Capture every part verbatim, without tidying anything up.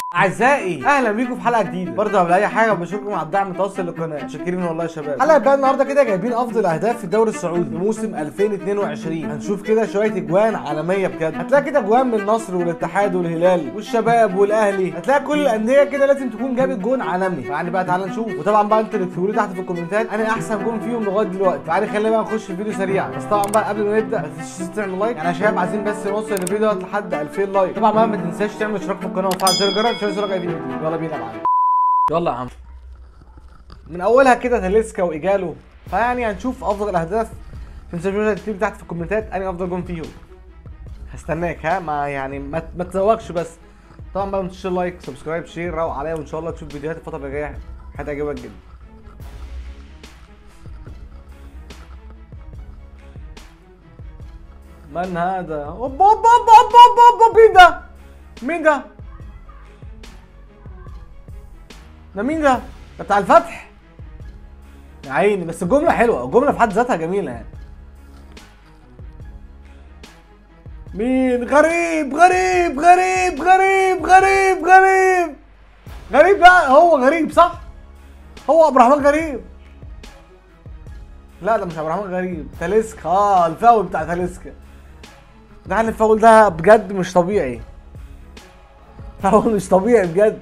اعزائي اهلا بيكم في حلقه جديده. برضه قبل اي حاجه بشكركم على الدعم المتواصل للقناه، شاكرين والله يا شباب. حلقه بقى النهارده كده جايبين افضل اهداف في الدوري السعودي لموسم ألفين واتنين وعشرين. هنشوف كده شويه اجوان عالميه بجد. هتلاقي كده اجوان من النصر والاتحاد والهلال والشباب والاهلي، هتلاقي كل الانديه كده لازم تكون جابت جون عالمي. يعني بقى تعالى نشوف، وطبعا بقى انتوا اللي تكتبوا لي تحت في الكومنتات انا احسن جون فيهم لغايه دلوقتي. تعالى خلينا بقى نخش الفيديو سريعا، بس طبعا بقى قبل ما نبدا ما تنسوش تعملوا لايك. يعني يا شباب عايزين بس نوصل الفيديو دوت لحد ألفين لايك. طبعا بقى ما تنساش تعمل اشتراك في القناه وتفعل زر الجرس عشان يوصلك اي فيديو جديد. يلا بينا يا معلم، يلا يا عم. من اولها كده تاليسكا وايجالو، فيعني هنشوف افضل الاهداف. ما تنساش تكتب تحت في الكومنتات انهي افضل جون فيهم. هستناك، ها ما يعني ما, ما تزوقش بس. طبعا بقى ما تنساش لايك سبسكرايب شير روق عليا، وان شاء الله تشوف فيديوهات الفتره اللي جايه هتعجبك جدا. من هذا؟ اوبا اوبا اوبا اوبا اوبا، مين ده؟ مين ده؟ ده مين ده؟ ده بتاع الفتح يا عيني. بس الجملة حلوة، الجملة في حد ذاتها جميلة يعني. مين؟ غريب غريب غريب غريب غريب غريب غريب بقى. هو غريب صح؟ هو عبد الرحمن غريب؟ لا ده مش عبد الرحمن غريب، تاليسكا. اه الفاول بتاع تاليسكا ده. يعني الفاول ده بجد مش طبيعي، فاول مش طبيعي بجد.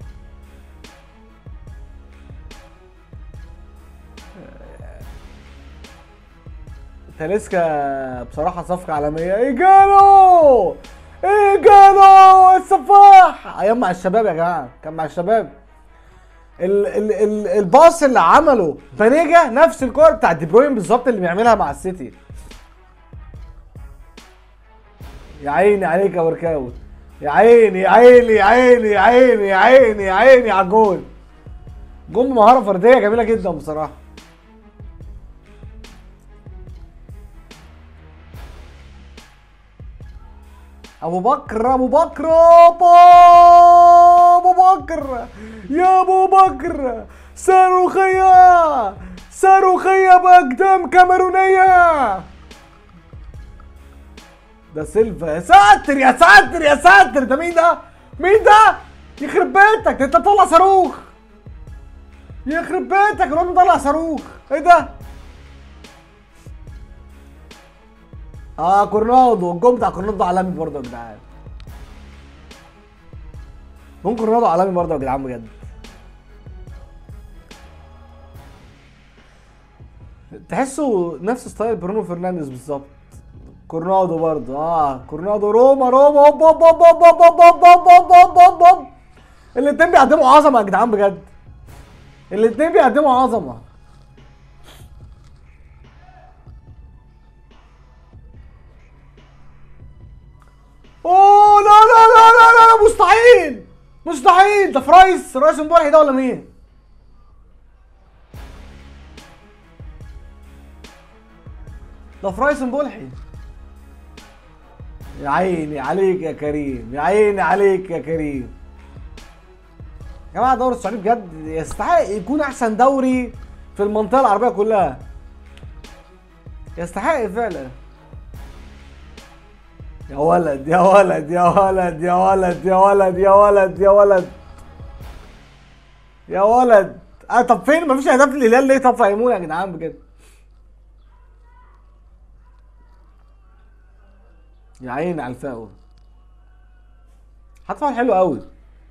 تاليسكا بصراحة صفقة عالمية. ايجالو ايجالو السفاح، ايام مع الشباب يا جماعة، كان مع الشباب. ال ال ال الباص اللي عمله فانيجا نفس الكورة بتاع دي بروين بالظبط اللي بيعملها مع السيتي. يا عيني عليك يا وركاوي، يا عيني يا عيني يا عيني يا عيني يا عيني يا عيني على الجول. جول مهارة فردية جميلة جدا بصراحة. ابو بكر ابو بكر ابو بكر يا ابو بكر، صاروخية صاروخية باقدام كاميرونية. ده سيلفا. يا ساتر يا ساتر يا ساتر، ده مين ده؟ مين ده؟ يخرب بيتك، ده انت مطلع صاروخ. يخرب بيتك الواد مطلع صاروخ. ايه ده؟ اه كورنادو، الجون بتاع كورنادو عالمي برضه يا جدعان. جون كورنادو عالمي برضه يا جدعان بجد. تحسوا نفس ستايل برونو فرنانديز بالظبط. كورنادو برضه اه كورنادو روما روما اوب اوب اوب اوب اوب اوب اوب اوب اوب اوب اوب. الاتنين بيقدموا عظمه يا جدعان بجد. الاتنين بيقدموا عظمه. اوه لا لا لا لا لا مستحيل مستحيل. ده فرايس رايس امبارح ده ولا مين؟ ده فرايس امبارحي. يا عيني عليك يا كريم، يا عيني عليك يا كريم. يا جماعه الدوري السعودي بجد يستحق يكون احسن دوري في المنطقه العربيه كلها. يستحق فعلا. يا ولد يا ولد يا ولد يا ولد يا ولد يا ولد يا ولد يا ولد. اه طب فين مفيش اهداف للهلال ليه؟ طب فهمونا يا جدعان بجد. يا عيني على الفاول. حط فاول حلو قوي.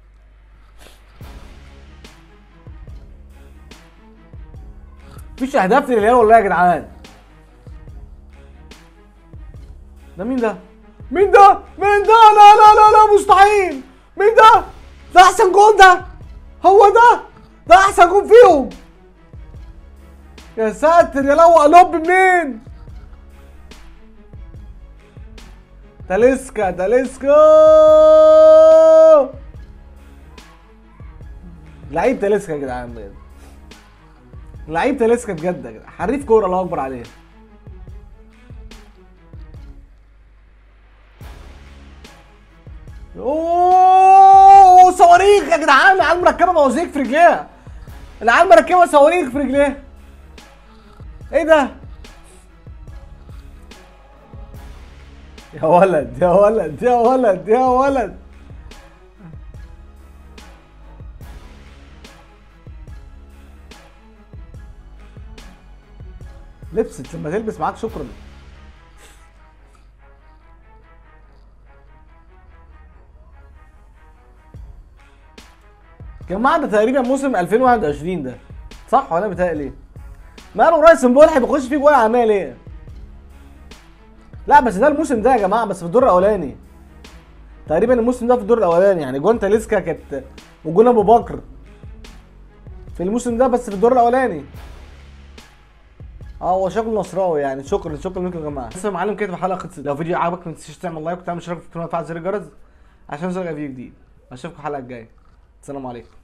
مفيش اهداف للهلال والله يا جدعان. ده مين ده؟ مين ده؟ مين ده؟ لا لا لا لا مستحيل. مين ده؟ ده احسن جون ده. هو ده ده احسن جون فيهم. يا ساتر يا لو قلوب منين؟ تاليسكا تاليسكا لعيب تاليسكا يا جدعان بجد. لعيب تاليسكا بجد يا جدعان، حريف كوره الله اكبر عليه. اوه صواريخ يا جدعان. العيال مركبه بوازيك في رجليها. العيال مركبه صواريخ في رجليها. ايه ده؟ يا ولد يا ولد يا ولد يا ولد لبست لما تلبس معاك شكرا. يا جماعه ده تقريبا موسم ألفين وواحد وعشرين ده، صح ولا بيتهيألي ايه؟ ماله رايس امبولح بيخش فيه جوه عمال ايه؟ لا بس ده الموسم ده يا جماعه، بس في الدور الاولاني تقريبا. الموسم ده في الدور الاولاني يعني جون تاليسكا كانت وجون ابو بكر في الموسم ده، بس في الدور الاولاني. اه هو شكله نصراوي يعني. شكرا شكرا لكم يا جماعه. بس يا معلم كده الحلقه خلصت. لو فيديو عجبك ما تنساش تعمل لايك وتعمل اشتراك في القناه وتفعل زر الجرس عشان يوصلك فيديو جديد. اشوفكم الحلقه الجايه. السلام عليكم.